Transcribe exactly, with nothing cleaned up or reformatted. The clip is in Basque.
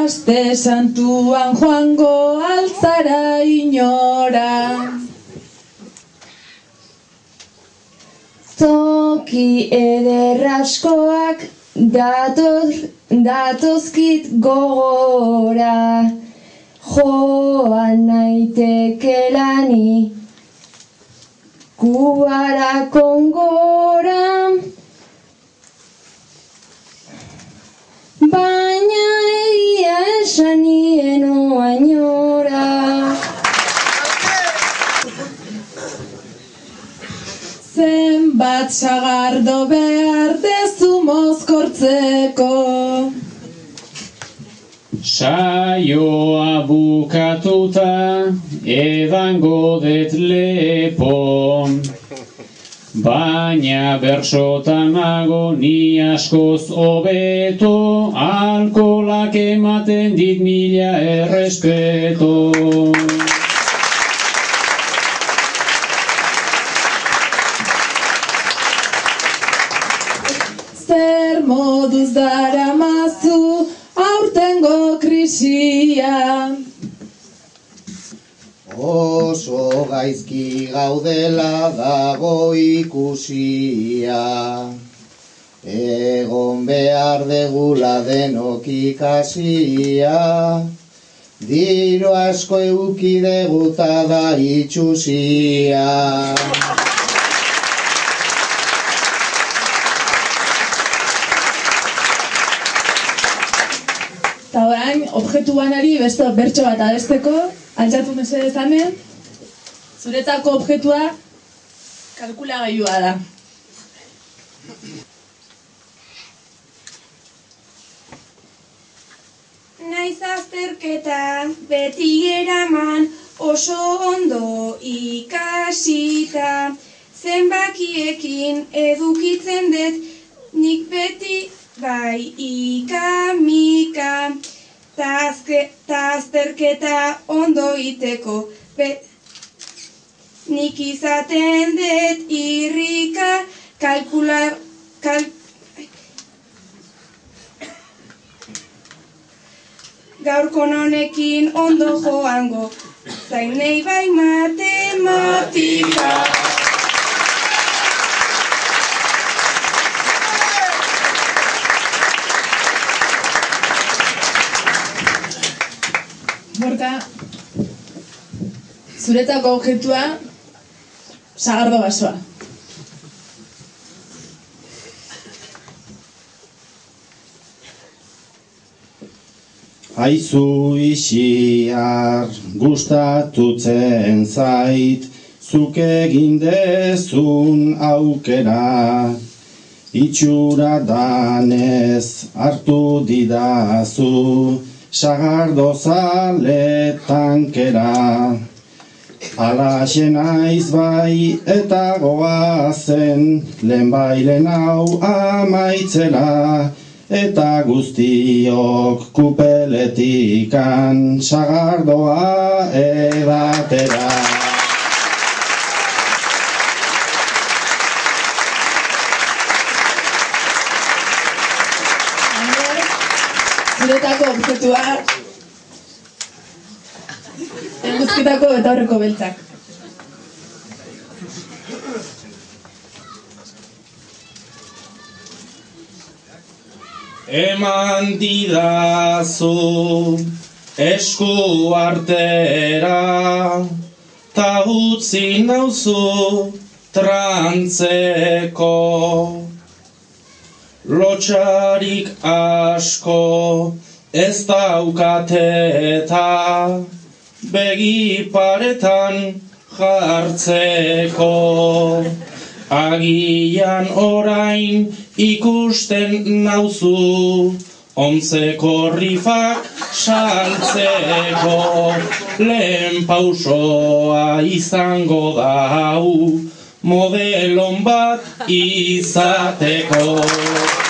aste santuan joango altzara inora. Toki ederraskoak datoz, datozkit gogora, joan naitekelani Kubara Kongora, baina egia esan nieno ainora. Zenbat sagardo behar dezu mozkortzeko. Saioa bukatuta edango det lepo, baina bersotan nago ni askoz hobeto, alkolak ematen dit mila errespeto. Zer moduz daramazu aurtengo krisia? Oso gaizki gaudela dago ikusia, egon behar degula denok ikasia, diru asko euki deguta da itxusia. Eta orain, objektu banari beste bertso bat adesteko, altxatu mesedez hemen, zuretako objektua kalkulagailua da. Naiz azterketa beti eraman oso ondo ikasita, zenbakiekin edukitzen dut nik beti bai ika-mika, ta azterketa ondo iteko, nik izaten dut irrika, kalkular, kal, gaurko honekin ondo joango, zainei bai matematika. Borka, zuretako objektua, sagardo basoa. Aizu isiar gustatutzen zait, zuk egin dezun aukera, itxura danez hartu didazu, sagardo zale tankera. Alaxe naiz bai eta goazen, lehen bailen hau amaitzera, eta guztiok kupeletikan sagardoa edatera. Zuretako objektua, eguzkitako eta horreko beltzak. Eman didazu esku artera, ta utzi nauzu trantzeko. Lotxarik asko ez daukateta, begi paretan jartzeko. Agian orain ikusten nauzu, ontzeko rifak saltzeko. Lehen pausoa izango da hau, modelon bat izateko.